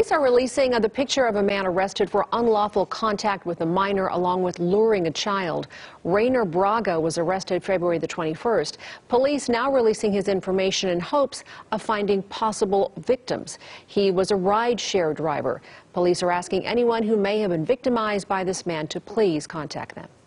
Police are releasing the picture of a man arrested for unlawful contact with a minor along with luring a child. Rainer Braga was arrested February the 21st. Police now releasing his information in hopes of finding possible victims. He was a rideshare driver. Police are asking anyone who may have been victimized by this man to please contact them.